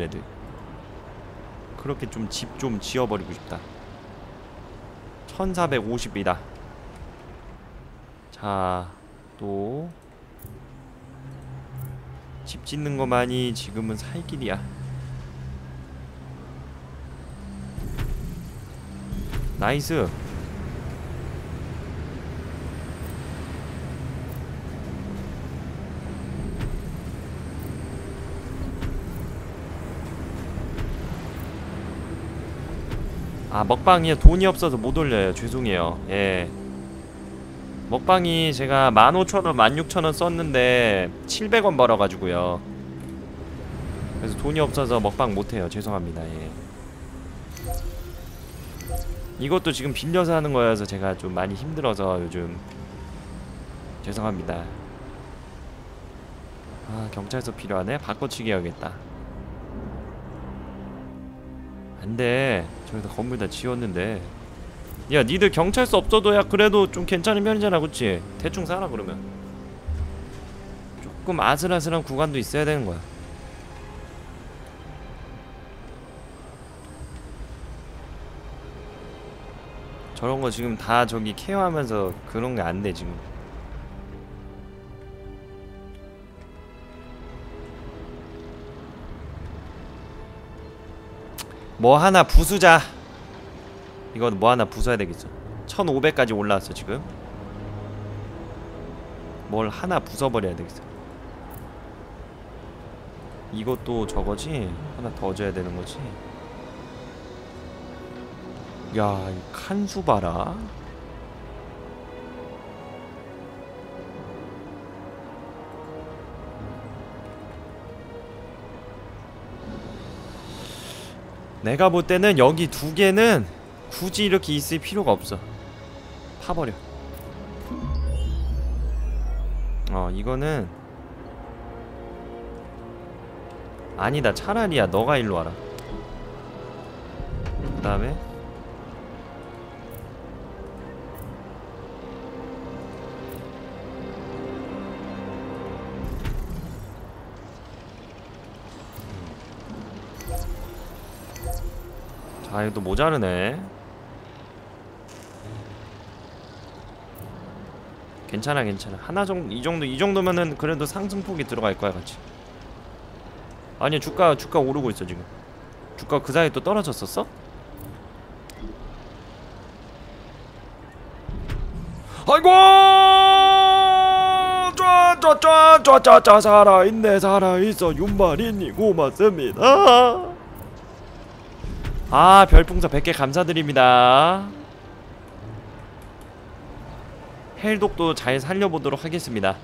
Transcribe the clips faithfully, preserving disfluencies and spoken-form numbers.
그래도. 그렇게 좀 집 좀 지어버리고 싶다. 천사백오십이다. 자, 또 집 짓는 거만이 지금은 살 길이야. 나이스. 아, 먹방이 돈이 없어서 못 올려요. 죄송해요. 예. 먹방이 제가 만 오천 원, 만 육천 원 썼는데 칠백 원 벌어가지고요. 그래서 돈이 없어서 먹방 못해요. 죄송합니다. 예. 이것도 지금 빌려서 하는 거여서 제가 좀 많이 힘들어서 요즘 죄송합니다. 아, 경찰서 필요하네? 바꿔치기 해야겠다. 안돼. 저기다 건물 다 지었는데. 야, 니들 경찰서 없어도 야 그래도 좀 괜찮은 편이잖아, 그치? 대충 살아. 그러면 조금 아슬아슬한 구간도 있어야 되는 거야. 저런 거 지금 다 저기 케어하면서 그런 게 안 돼 지금. 뭐 하나 부수자. 이거 뭐 하나 부숴야 되겠어. 천오백까지 올라왔어 지금. 뭘 하나 부숴버려야 되겠어. 이것도 저거지? 하나 더 줘야 되는 거지? 야, 이 칸수 봐라. 내가 볼 때는 여기 두 개는 굳이 이렇게 있을 필요가 없어. 파버려. 어, 이거는 아니다. 차라리야 너가 일로 와라. 그 다음에 자, 이거 또 모자르네. 괜찮아 괜찮아. 하나 정도, 이 정도, 이 정도면은 그래도 상승폭이 들어갈 거야 같이. 아니, 주가 주가 오르고 있어 지금. 주가 그 사이에 또 떨어졌었어? 아이고! 쫙쫙쫙쫙쫙 살아있네. 살아있어. 윤마리님 고맙습니다. 아, 별풍선 백 개 감사드립니다. 헬독도 잘 살려보도록 하겠습니다.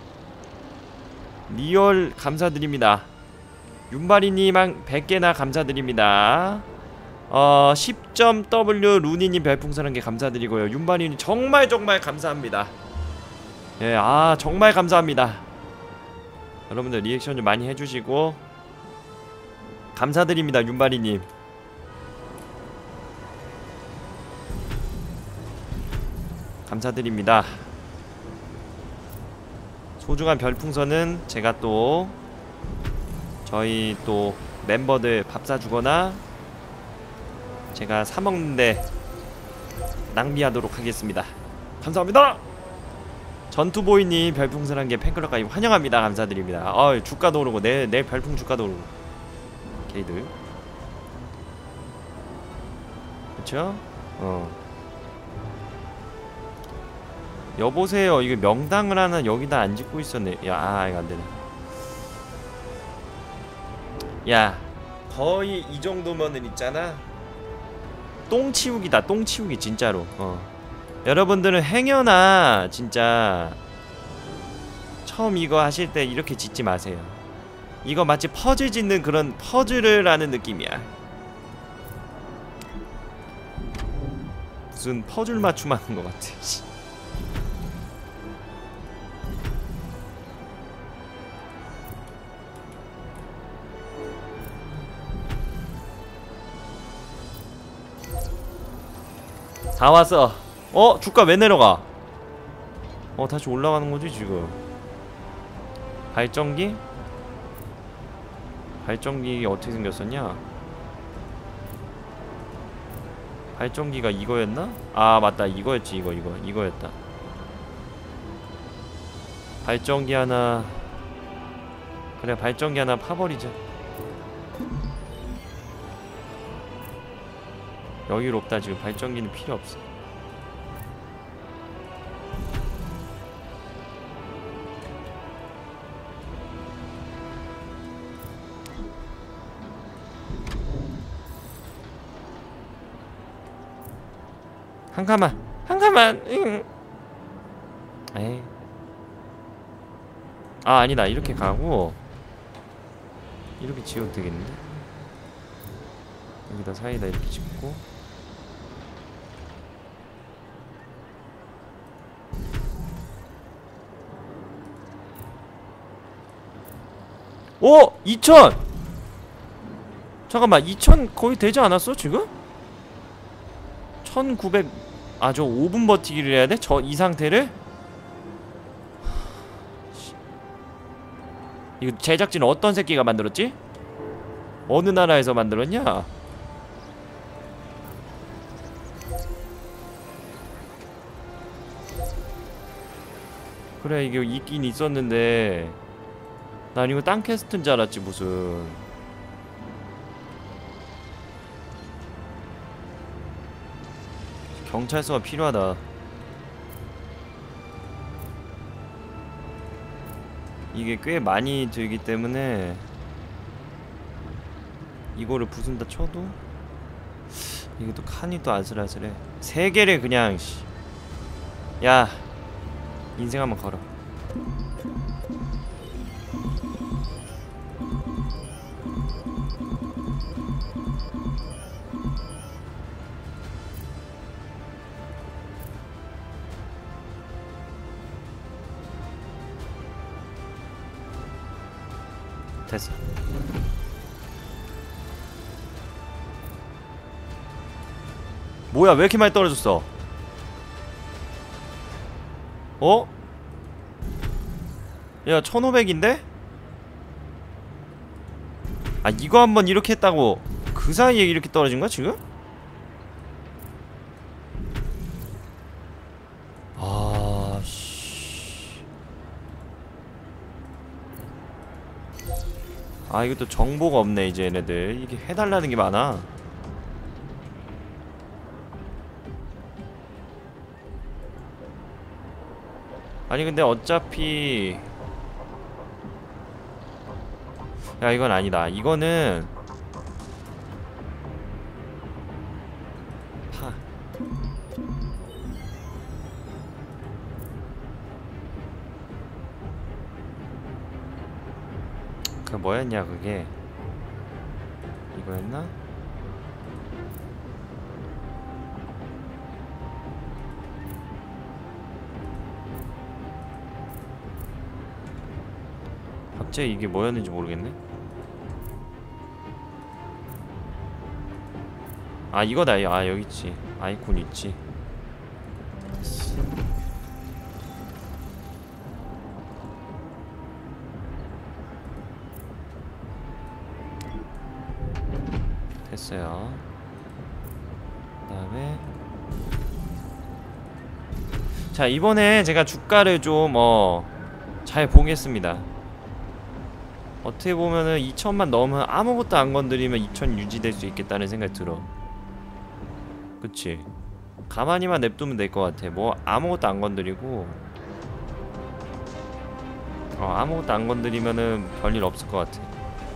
리얼 감사드립니다. 윤바리님 백 개나 감사드립니다. 어, 십 점 더블유 루니님 별풍선 한 개 감사드리고요. 윤바리님 정말 정말 감사합니다. 예, 아 정말 감사합니다. 여러분들 리액션 좀 많이 해주시고 감사드립니다. 윤바리님 감사드립니다. 소중한 별풍선은 제가 또 저희 또 멤버들 밥 사주거나 제가 사먹는데 낭비하도록 하겠습니다. 감사합니다. 전투보이님 별풍선 한 개 팬클럽 가입 환영합니다. 감사드립니다. 어, 주가도 오르고 내일, 내일 별풍 주가도 오르고 게이들 그쵸? 어, 여보세요. 이거 명당을 하나 여기다 안 짓고 있었네. 야, 아, 이거 안되네. 야, 거의 이 정도면은 있잖아, 똥치우기다. 똥치우기 진짜로. 어, 여러분들은 행여나 진짜 처음 이거 하실 때 이렇게 짓지 마세요. 이거 마치 퍼즐 짓는 그런 퍼즐을 하는 느낌이야. 무슨 퍼즐 맞춤 하는 것 같아. 다 왔어. 어? 주가 왜 내려가? 어, 다시 올라가는 거지 지금. 발전기? 발전기 어떻게 생겼었냐? 발전기가 이거였나? 아 맞다, 이거였지. 이거 이거 이거였다. 발전기 하나, 그래 발전기 하나 파버리자. 여유롭다. 지금 발전기는 필요 없어. 한 가만, 한 가만. 응. 에이. 아 아니다, 이렇게 가고 이렇게 지어도 되겠는데? 여기다 사이다 이렇게 짓고. 오! 이천! 잠깐만, 이천 거의 되지 않았어 지금? 천구백. 아 저 오 분 버티기를 해야 돼? 저 이 상태를? 이거 제작진은 어떤 새끼가 만들었지? 어느 나라에서 만들었냐? 그래 이게 있긴 있었는데 난 이거 딴 퀘스트인 줄 알았지 무슨. 경찰서가 필요하다. 이게 꽤 많이 들기 때문에 이거를 부순다 쳐도 이게 또 칸이 또 아슬아슬해. 세 개를 그냥 씨. 야 인생 한번 걸어. 됐어. 뭐야 왜 이렇게 많이 떨어졌어? 어? 야 천오백인데? 아 이거 한번 이렇게 했다고 그 사이에 이렇게 떨어진 거야 지금? 아 씨. 아 이것도 정보가 없네 이제 얘네들. 이게 해달라는 게 많아. 아니 근데 어차피 야 이건 아니다. 이거는 파. 그 뭐였냐 그게. 이거였나? 갑자기 이게 뭐였는지 모르겠네. 아 이거다. 아 여기 있지. 아이콘 있지. 됐어요. 그 다음에 자 이번에 제가 주가를 좀 어 잘 보겠습니다. 어떻게 보면은 이천만 넘으면 아무것도 안 건드리면 이천 유지될 수 있겠다는 생각이 들어. 그치? 가만히만 냅두면 될 것 같아. 뭐 아무것도 안 건드리고 어 아무것도 안 건드리면은 별일 없을 것 같아.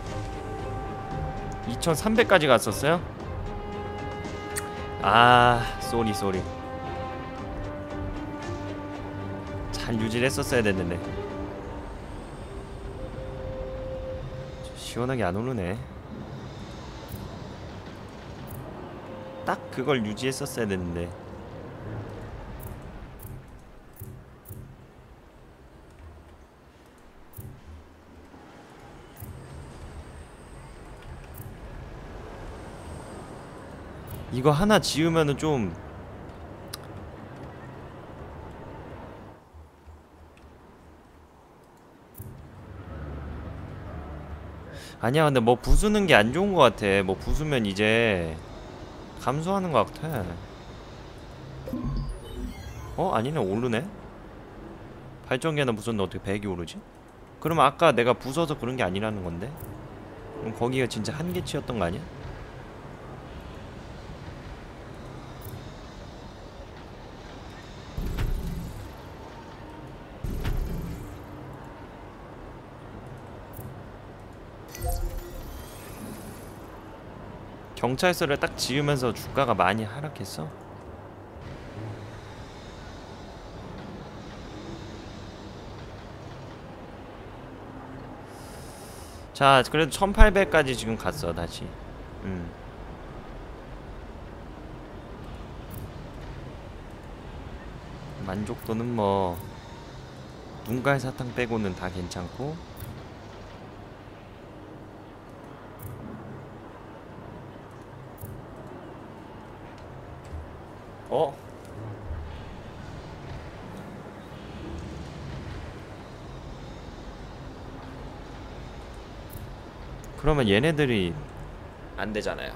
이천삼백까지 갔었어요? 아 쏘리 쏘리. 잘 유지를 했었어야 됐는데. 시원하게 안 오르네. 딱 그걸 유지했었어야 됐는데. 이거 하나 지으면은 좀 아니야 근데 뭐 부수는 게 안 좋은 것 같아. 뭐 부수면 이제 감소하는 것 같아. 어? 아니네 오르네? 발전기 하나 부쉈는데 어떻게 백이 오르지? 그러면 아까 내가 부숴서 그런 게 아니라는 건데? 그럼 거기가 진짜 한계치였던 거 아니야? 경찰서를 딱 지으면서 주가가 많이 하락했어? 자 그래도 천팔백까지 지금 갔어 다시. 음. 만족도는 뭐 눈갈 사탕 빼고는 다 괜찮고. 어? 그러면 얘네들이 안 되잖아요.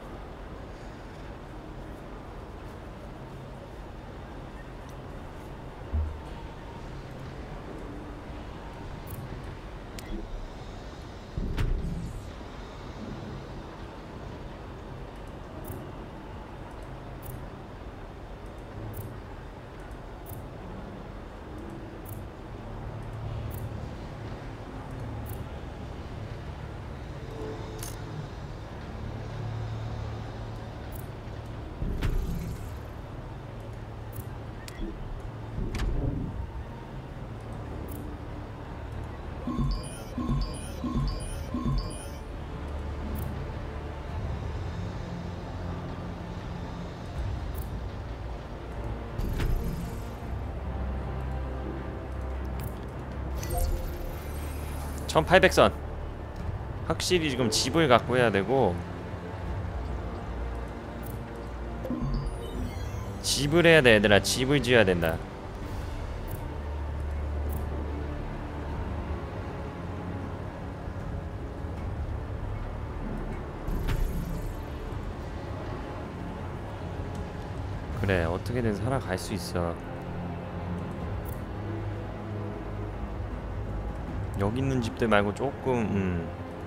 천팔백 선 확실히 지금 집을 갖고 해야 되고 집을 해야 돼 얘들아. 집을 지어야 된다. 그래 어떻게든 살아갈 수 있어. 여기 있는 집들 말고 조금 음.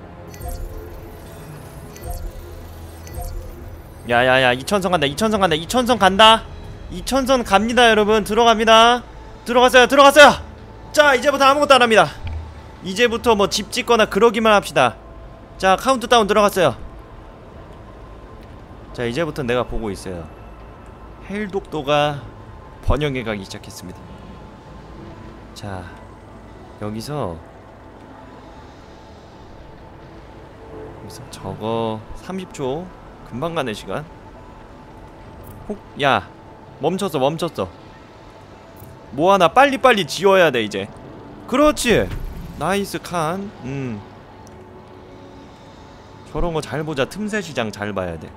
야야야 이천선 간다 이천선 간다 이천선 간다 이천선 갑니다 여러분. 들어갑니다. 들어갔어요 들어갔어요. 자 이제부터 아무것도 안합니다. 이제부터 뭐 집 짓거나 그러기만 합시다. 자 카운트다운 들어갔어요. 자 이제부터 내가 보고 있어요. 헬독도가 번영해 가기 시작했습니다. 자 여기서 여기서 저거 삼십 초 금방 가는 시간. 혹 야 멈췄어 멈췄어. 뭐 하나 빨리빨리 지어야 돼 이제. 그렇지 나이스 칸. 음 저런 거 잘 보자. 틈새 시장 잘 봐야 돼.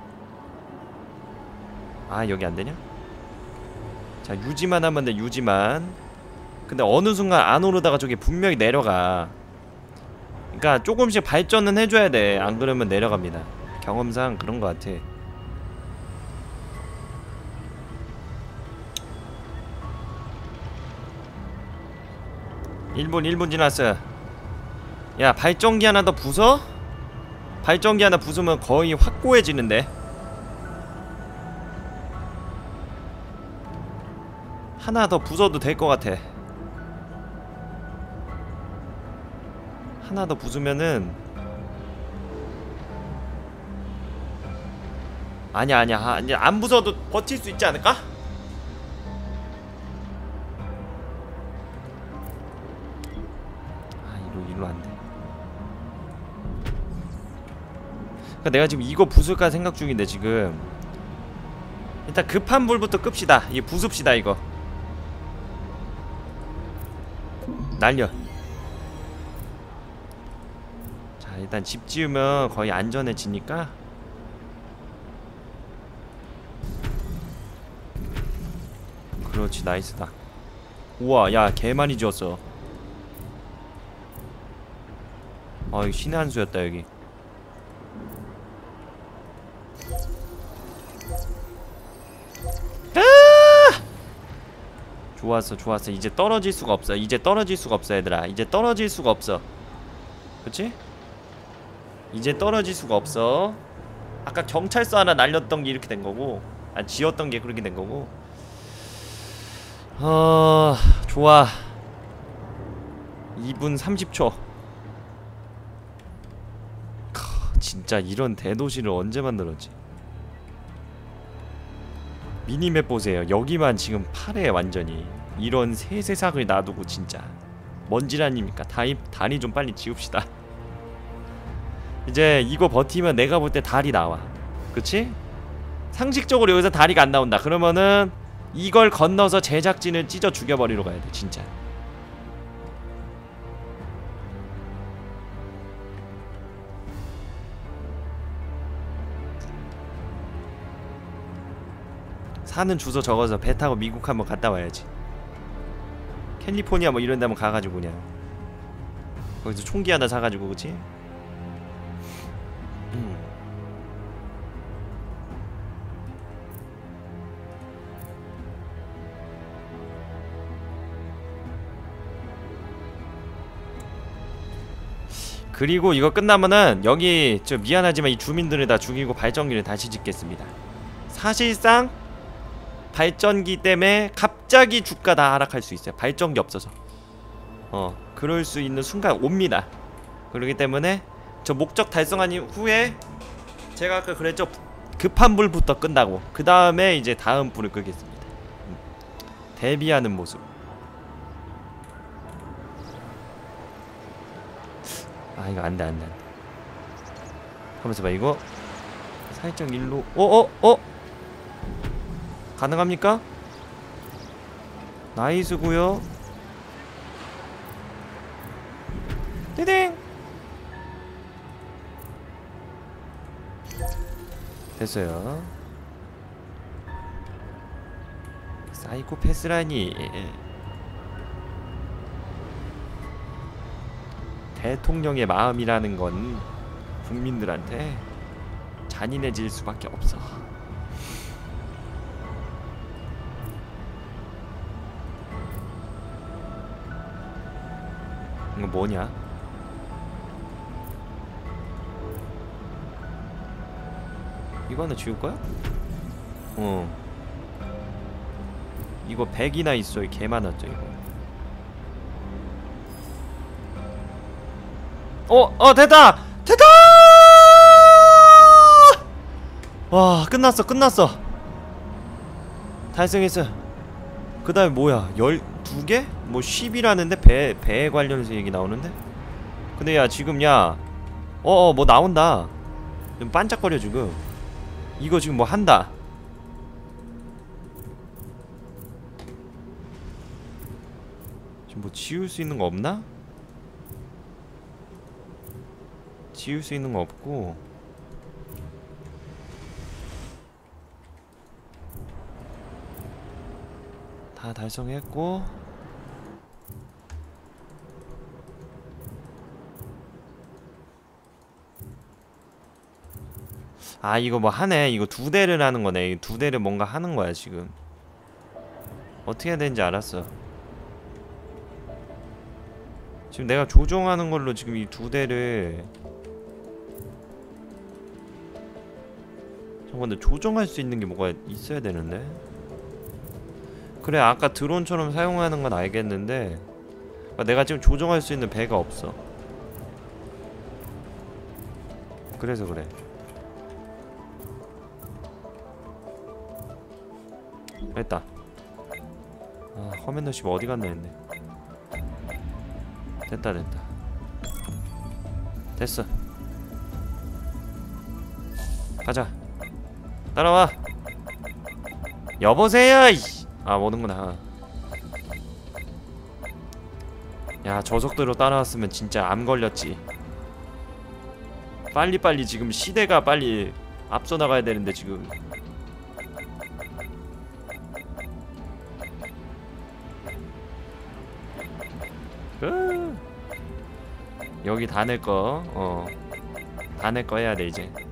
아 여기 안 되냐? 자 유지만 하면 돼 유지만. 근데 어느 순간 안 오르다가 저기 분명히 내려가. 그니까 조금씩 발전은 해줘야 돼. 안 그러면 내려갑니다. 경험상 그런 거 같아. 일 분 일 분 지났어요. 야 발전기 하나 더 부숴? 발전기 하나 부수면 거의 확고해지는데. 하나 더 부숴도 될 것 같아. 하나 더 부수면은 아니야 아니야 아니야 안 부숴도 버틸 수 있지 않을까? 아 이로 이로 안돼. 그러니까 내가 지금 이거 부술까 생각 중인데 지금 일단 급한 불부터 끕시다. 이거 부숩시다 이거. 날려. 자 일단 집 지으면 거의 안전해지니까. 그렇지 나이스다. 우와 야 개 많이 지었어. 아 이거 신의 한 수였다 여기. 아! 좋았어 좋았어. 이제 떨어질 수가 없어. 이제 떨어질 수가 없어 얘들아. 이제 떨어질 수가 없어. 그치? 이제 떨어질 수가 없어. 아까 경찰서 하나 날렸던 게 이렇게 된 거고, 아 지었던 게 그렇게 된 거고. 어... 좋아. 이 분 삼십 초. 크, 진짜 이런 대도시를 언제 만들었지? 미니맵 보세요. 여기만 지금 파래 완전히. 이런 세세삭을 놔두고 진짜 먼지 아닙니까? 다리, 다리 좀 빨리 지웁시다. 이제 이거 버티면 내가 볼 때 달이 나와. 그치? 상식적으로 여기서 다리가 안 나온다 그러면은 이걸 건너서 제작진을 찢어 죽여버리러 가야 돼 진짜. 사는 주소 적어서 배 타고 미국 한번 갔다 와야지. 캘리포니아 뭐 이런 데 한번 가가지고 그냥 거기서 총기 하나 사가지고. 그치? 음. 그리고 이거 끝나면은 여기 저 미안하지만 이 주민들을 다 죽이고 발전기를 다시 짓겠습니다. 사실상 발전기 때문에 갑자기 주가 다 하락할 수 있어요. 발전기 없어서. 어 그럴 수 있는 순간 옵니다. 그렇기 때문에 저 목적 달성한 후에 제가 아까 그랬죠. 급한 불부터 끈다고. 그 다음에 이제 다음 불을 끄겠습니다. 음. 대비하는 모습. 아 이거 안돼 안돼 안돼. 하면서 봐 이거 살짝 일로. 어어 어, 어? 가능합니까? 나이스구요. 띠딩. 됐어요. 사이코패스라니. 대통령의 마음이라는 건 국민들한테 잔인해질 수밖에 없어. 이거 뭐냐? 이거 하나 지울 거야? 어. 이거 백이나 있어. 개 많았죠 이거. 어! 어 됐다! 됐다! 와 끝났어 끝났어. 달성했어. 그 다음에 뭐야 열두 개? 뭐 십이라는데 배, 배에 관련해서 얘기 나오는데? 근데 야 지금 야 어어 뭐 나온다. 좀 반짝거려 지금. 이거 지금 뭐 한다. 지금 뭐 지울 수 있는 거 없나? 지울 수 있는 거 없고. 다 달성했고. 아 이거 뭐 하네. 이거 두 대를 하는 거네. 두 대를 뭔가 하는 거야 지금. 어떻게 해야 되는지 알았어. 지금 내가 조종하는 걸로 지금 이 두 대를. 잠깐 근데 조종할 수 있는 게 뭐가 있어야 되는데. 그래 아까 드론처럼 사용하는 건 알겠는데 내가 지금 조종할 수 있는 배가 없어. 그래서 그래. 됐다. 아 커맨더 십 어디 갔나 했네. 됐다 됐다. 됐어. 가자. 따라와. 여보세요. 이씨. 아 오는구나. 야 저 속도로 따라왔으면 진짜 암 걸렸지. 빨리빨리 지금 시대가 빨리 앞서 나가야 되는데 지금. 여기 다 낼 거. 어. 다 낼 거 해야 돼 이제.